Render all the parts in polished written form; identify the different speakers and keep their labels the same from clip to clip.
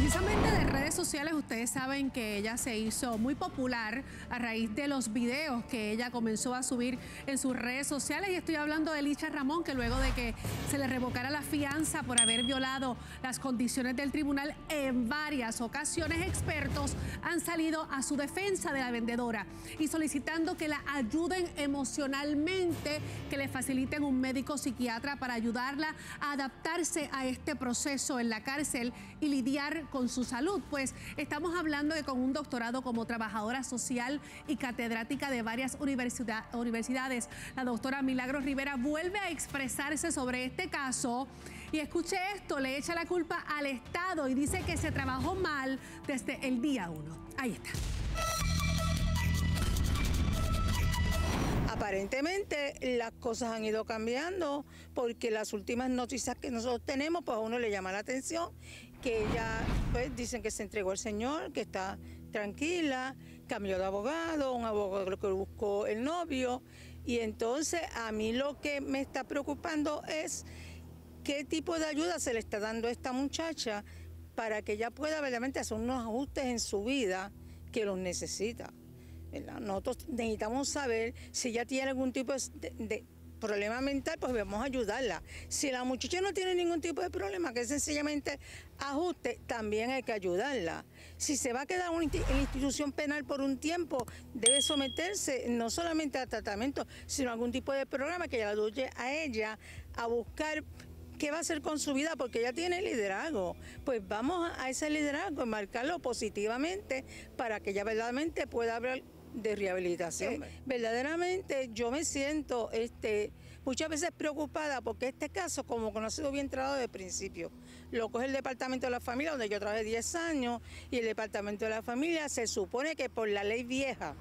Speaker 1: Precisamente de redes sociales, ustedes saben que ella se hizo muy popular a raíz de los videos que ella comenzó a subir en sus redes sociales. Y estoy hablando de Licha Ramón, que luego de que se le revocara la fianza por haber violado las condiciones del tribunal en varias ocasiones, expertos han salido a su defensa de la vendedora y solicitando que la ayuden emocionalmente, que le faciliten un médico psiquiatra para ayudarla a adaptarse a este proceso en la cárcel y lidiar con su salud. Pues estamos hablando de con un doctorado como trabajadora social y catedrática de varias universidades, la doctora Milagros Rivera vuelve a expresarse sobre este caso y escuche esto, le echa la culpa al Estado y dice que se trabajó mal desde el día 1. Ahí está.
Speaker 2: Aparentemente las cosas han ido cambiando porque las últimas noticias que nosotros tenemos, pues a uno le llama la atención que ella, pues dicen que se entregó al Señor, que está tranquila, cambió de abogado, un abogado que buscó el novio, y entonces a mí lo que me está preocupando es qué tipo de ayuda se le está dando a esta muchacha para que ella pueda verdaderamente hacer unos ajustes en su vida que los necesita. ¿Verdad? Nosotros necesitamos saber si ella tiene algún tipo de problema mental, pues vamos a ayudarla. Si la muchacha no tiene ningún tipo de problema, que es sencillamente ajuste, también hay que ayudarla. Si se va a quedar en institución penal por un tiempo, debe someterse no solamente a tratamiento, sino a algún tipo de programa que la ayude a ella a buscar qué va a hacer con su vida, porque ella tiene liderazgo. Pues vamos a ese liderazgo, marcarlo positivamente para que ella verdaderamente pueda hablar de rehabilitación. Verdaderamente yo me siento muchas veces preocupada porque este caso como que no ha sido bien tratado desde el principio. Lo coge el Departamento de la Familia, donde yo trabajé 10 años, y el Departamento de la Familia se supone que por la ley vieja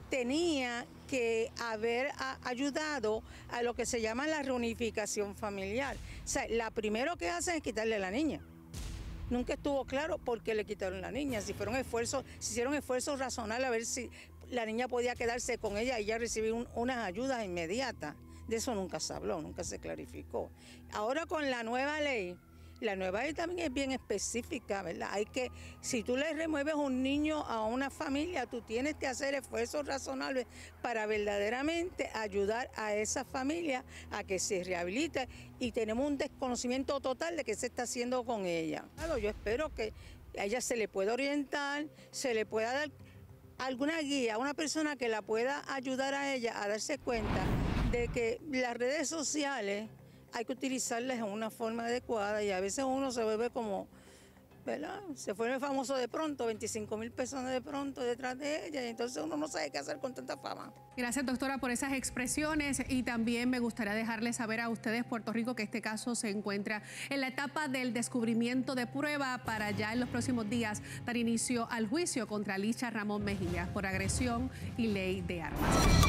Speaker 2: tenía que haber ayudado a lo que se llama la reunificación familiar. O sea, la primero que hacen es quitarle a la niña. Nunca estuvo claro por qué le quitaron la niña, si hicieron esfuerzos razonables a ver si la niña podía quedarse con ella y ya recibir unas ayudas inmediatas. De eso nunca se habló, nunca se clarificó. Ahora con la nueva ley también es bien específica, ¿verdad? Si tú le remueves un niño a una familia, tú tienes que hacer esfuerzos razonables para verdaderamente ayudar a esa familia a que se rehabilite, y tenemos un desconocimiento total de qué se está haciendo con ella. Claro, yo espero que a ella se le pueda orientar, se le pueda dar alguna guía, una persona que la pueda ayudar a ella a darse cuenta de que las redes sociales hay que utilizarlas en una forma adecuada, y a veces uno se vuelve como, ¿verdad? Se vuelve famoso de pronto, 25,000 personas de pronto detrás de ella, y entonces uno no sabe qué hacer con tanta fama.
Speaker 1: Gracias, doctora, por esas expresiones, y también me gustaría dejarles saber a ustedes, Puerto Rico, que este caso se encuentra en la etapa del descubrimiento de prueba para ya en los próximos días dar inicio al juicio contra Licha Ramón Mejía por agresión y ley de armas.